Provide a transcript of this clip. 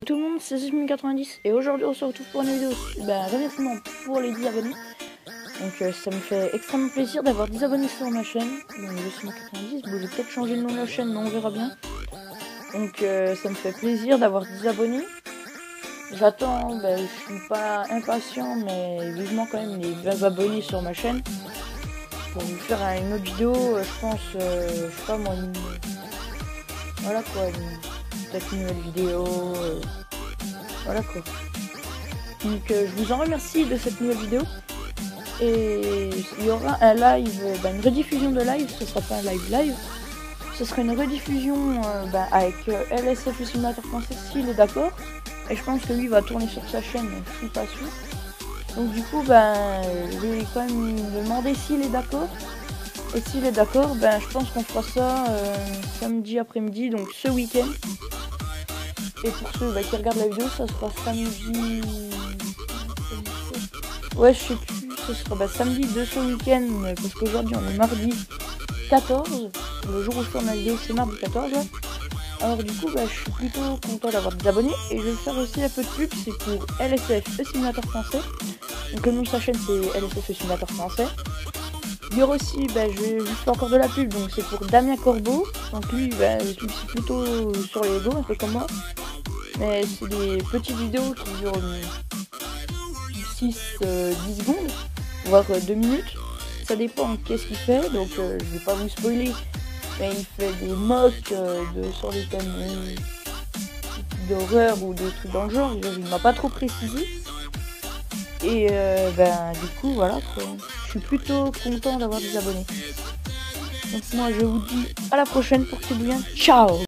tout le monde, c'est 6090 et aujourd'hui on se retrouve pour une vidéo. Remerciement pour les 10 abonnés. Donc ça me fait extrêmement plaisir d'avoir 10 abonnés sur ma chaîne. Donc 6090, bon, j'ai peut-être changé le nom de la chaîne, mais on verra bien. Donc ça me fait plaisir d'avoir 10 abonnés. J'attends, je suis pas impatient, mais vivement quand même les 20 abonnés sur ma chaîne. Pour vous faire une autre vidéo, je pense, je sais pas moi, voilà quoi, peut-être une nouvelle vidéo, voilà quoi. Donc je vous en remercie de cette nouvelle vidéo. Et il y aura un live, une rediffusion de live, ce sera pas un live, ce sera une rediffusion avec LSF le simulateur français s'il est d'accord. Et je pense que lui va tourner sur sa chaîne, je suis pas sûr. Donc du coup je vais quand même lui demander s'il est d'accord. Et s'il est d'accord, je pense qu'on fera ça samedi après-midi, donc ce week-end. Et pour ceux qui regardent la vidéo, ça sera samedi. Ouais, je sais plus, ce sera samedi de ce week-end, parce qu'aujourd'hui on est mardi 14. Le jour où je tourne la vidéo, c'est mardi 14. Là. Alors du coup, je suis plutôt content d'avoir des abonnés. Et je vais faire aussi un peu de pub, c'est pour LSF, le simulateur français. Donc le nom de sa chaîne, c'est LSF, le simulateur français. Il y aura aussi, je fais encore de la pub, donc c'est pour Damien Corbeau. Donc lui, c'est plutôt sur les Lego, un peu comme moi. Mais c'est des petites vidéos qui durent 6-10 secondes, voire 2 minutes. Ça dépend qu'est-ce qu'il fait, donc je vais pas vous spoiler. Mais il fait des mocks sur des thèmes d'horreur ou de trucs dans le genre, il m'a pas trop précisé. Et du coup voilà quoi. Je suis plutôt content d'avoir des abonnés. Donc moi je vous dis à la prochaine pour que c'est bien. Ciao.